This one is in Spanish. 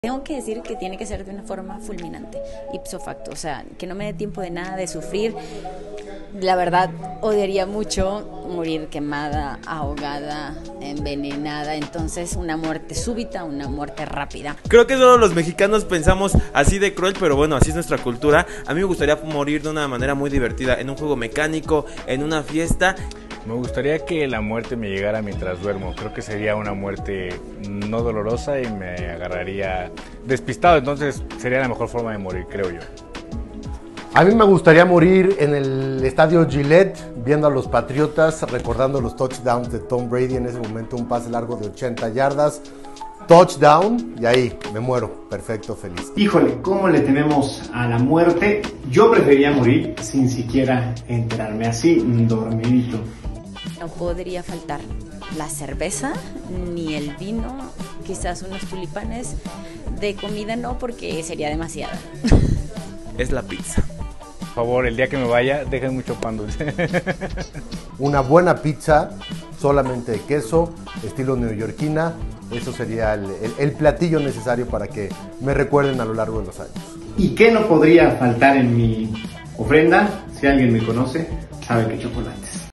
Tengo que decir que tiene que ser de una forma fulminante, ipso facto, o sea, que no me dé tiempo de nada, de sufrir. La verdad, odiaría mucho morir quemada, ahogada, envenenada, entonces una muerte súbita, una muerte rápida. Creo que solo los mexicanos pensamos así de cruel, pero bueno, así es nuestra cultura. A mí me gustaría morir de una manera muy divertida, en un juego mecánico, en una fiesta. Me gustaría que la muerte me llegara mientras duermo. Creo que sería una muerte no dolorosa y me agarraría despistado, entonces sería la mejor forma de morir, creo yo. A mí me gustaría morir en el estadio Gillette, viendo a los Patriotas, recordando los touchdowns de Tom Brady, en ese momento un pase largo de 80 yardas, touchdown, y ahí me muero, perfecto, feliz. Híjole, ¿cómo le tememos a la muerte? Yo preferiría morir sin siquiera enterarme, así, dormidito. No podría faltar la cerveza, ni el vino, quizás unos tulipanes. De comida no, porque sería demasiada. Es la pizza. Por favor, el día que me vaya, dejen mucho pan dulce. Una buena pizza, solamente de queso, estilo neoyorquina, eso sería el platillo necesario para que me recuerden a lo largo de los años. ¿Y qué no podría faltar en mi ofrenda? Si alguien me conoce, sabe que chocolates.